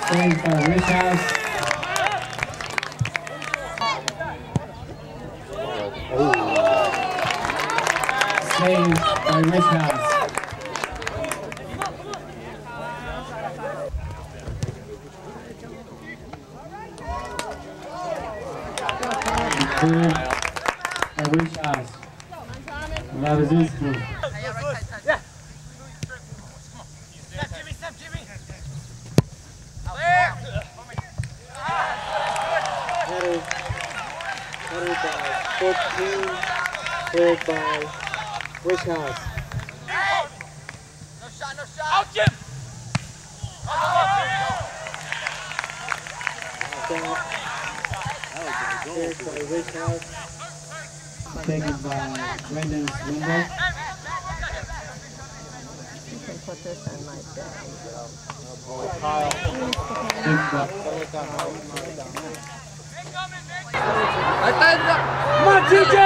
Saved by Wieschhaus. Saved by Wieschhaus. Cleared by Wieschhaus. Labazinski. Headed by 14, cleared by Wieschhaus. No shot, no shot! Out, Jim! Cleared by Wieschhaus. Taken by Brendan's window. You can put this on my bed. Kyle. Come on, TJ!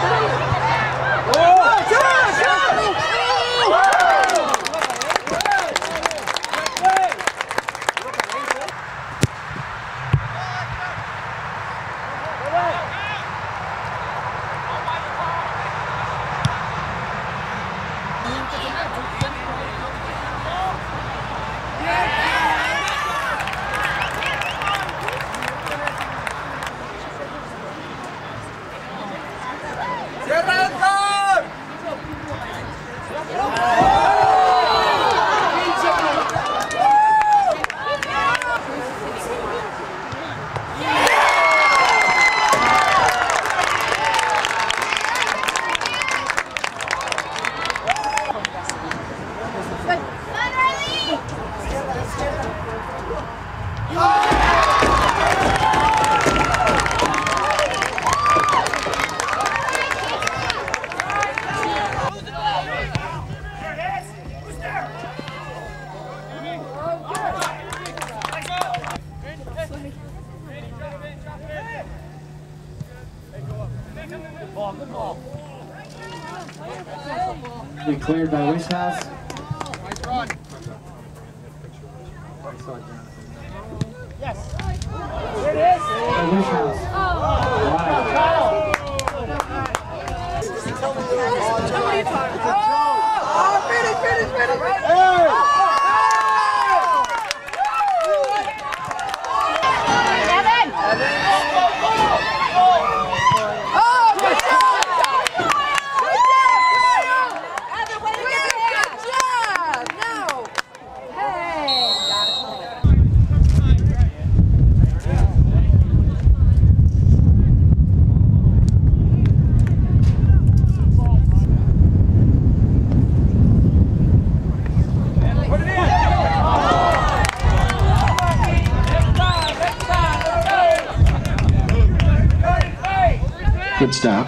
Cleared by Wieschhaus. Nice run. Yes. There it is. By Wieschhaus. Good stop.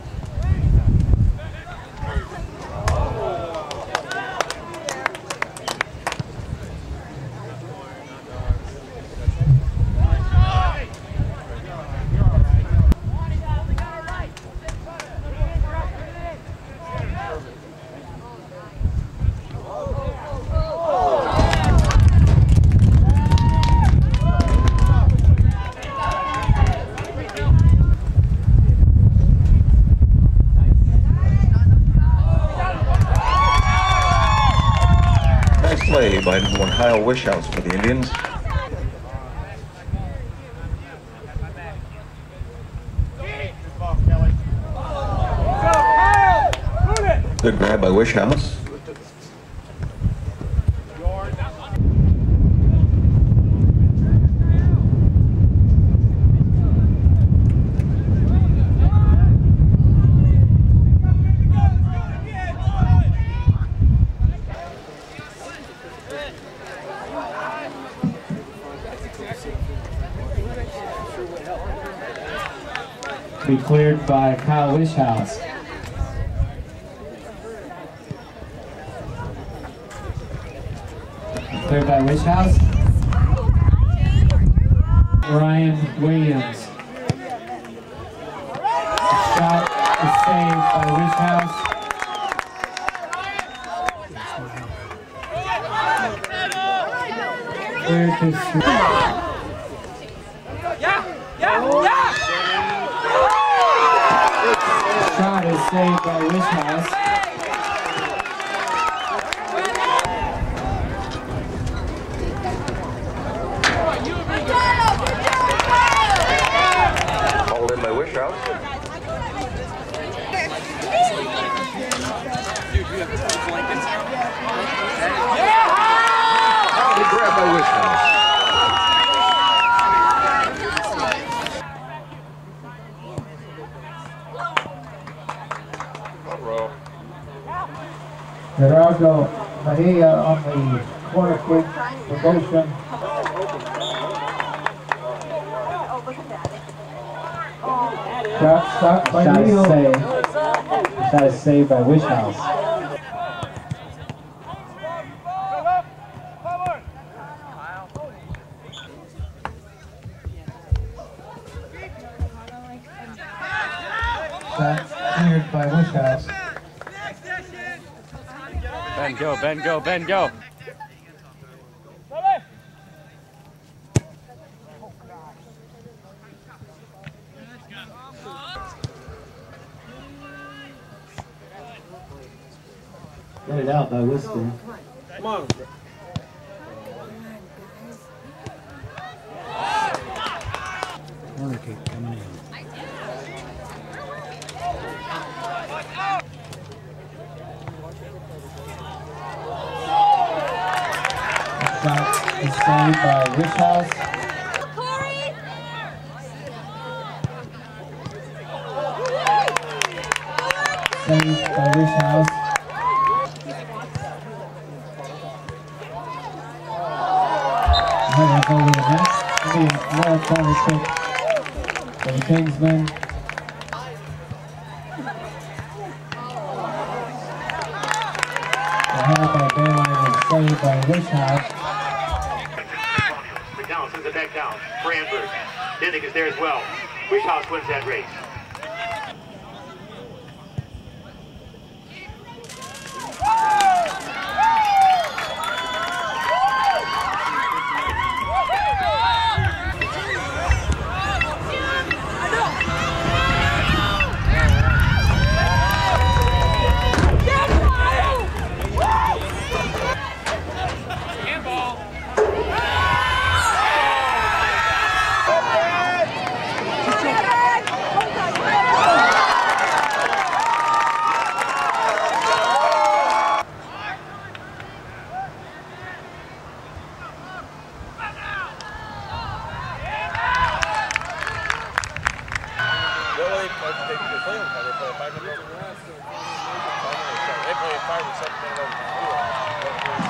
Play by number 1 Kyle Wieschhaus for the Indians. Good grab by Wieschhaus. Be cleared by Kyle Wieschhaus. Cleared by Wieschhaus. Ryan Williams. Shot is saved by Wieschhaus. cleared to shoot. Shot is saved by Wieschhaus. Hauled in by Wieschhaus. Good grab by Wieschhaus. Gerardo Bahia on the corner kick for motion. Shot stopped by Shot is Neal. saved. Shot is saved by Wieschhaus. Shot cleared by Wieschhaus. Ben, go, Ben, go, Ben, go. Get it out by Whisper. Come on. Corner kick coming in. Shot is saved by Wieschhaus. Saved by Wieschhaus. Heading over the net. Another corner kick for the Kingsmen. The header by Bayline is saved by Wieschhaus. McDonald sends it back down. Brandberg. Dinnick is there as well. Wieschhaus wins that race. They play 5 or 7 minutes over.